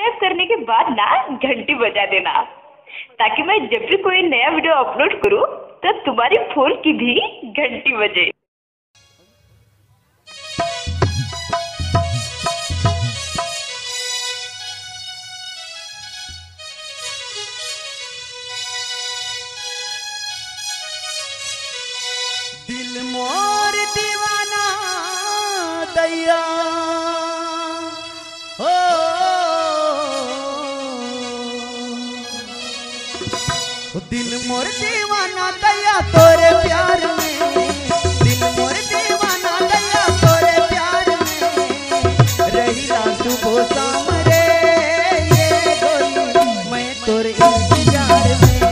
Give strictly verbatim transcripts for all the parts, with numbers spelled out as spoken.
Subscribe करने के बाद ना घंटी बजा देना, ताकि मैं जब भी कोई नया वीडियो अपलोड करूं तो तुम्हारी फोन की भी घंटी बजे। दिल मोर दीवाना दैया हो, दिल मोर दीवाना दैया तोरे प्यार में, दिल मोर दीवाना दैया तोरे प्यार में, रहीला सुबह शाम रे ये गोरी मैं तोरे इंतजार में,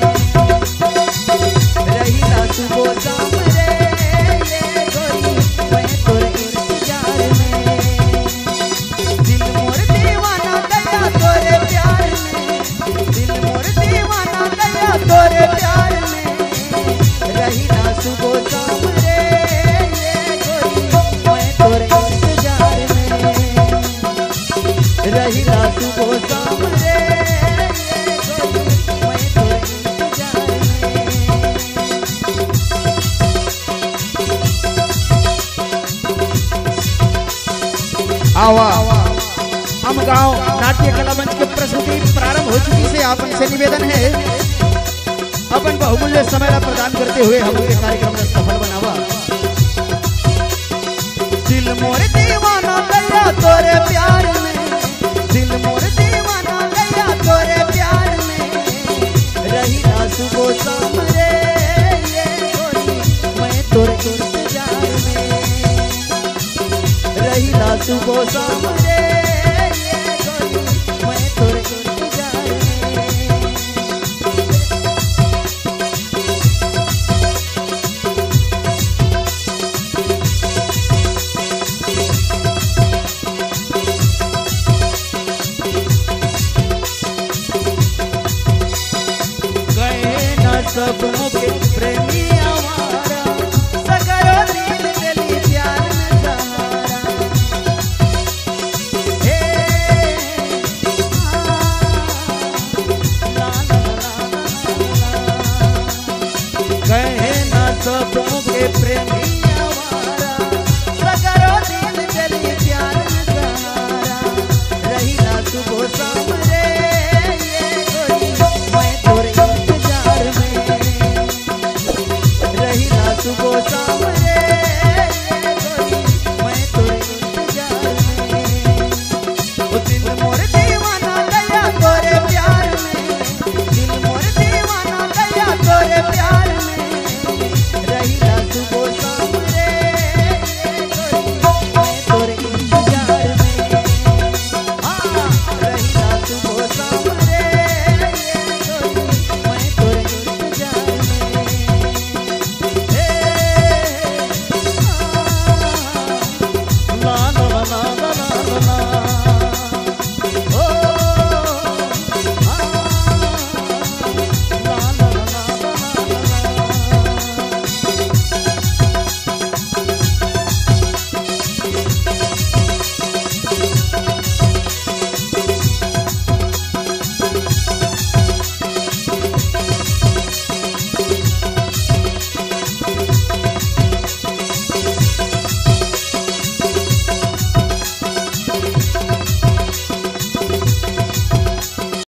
रहीला सुबह शाम रे ये गोरी मैं तोरे इंतजार में, दिल मोर दीवाना दैया तोरे प्यार में, दिल मोर दीवाना दैया तोरे प्यार में, रहीला सुबह शाम रे ये गोरी मैं तोरे इंतजार में, रहीला सुबह शाम रे ये गोरी मैं तोरे इंतजार में। आवा हम गांव नाट्य कला मंच के प्रस्तुति प्रारंभ हो चुकी से आप से निवेदन है अपन बहुमूल्य समय प्रदान करते हुए हम के कार्यक्रम को सफल बनावा। दिल मोर दीवाना दैया तोरे प्यार में, दिल मोर दीवाना दैया तोरे प्यार में, रहीला सुबह शाम रे ये गोरी मैं तोरे इंतजार में, रहीला सुबह शाम रे ये गोरी मैं तोरे इंतजार में। गए न सपनों के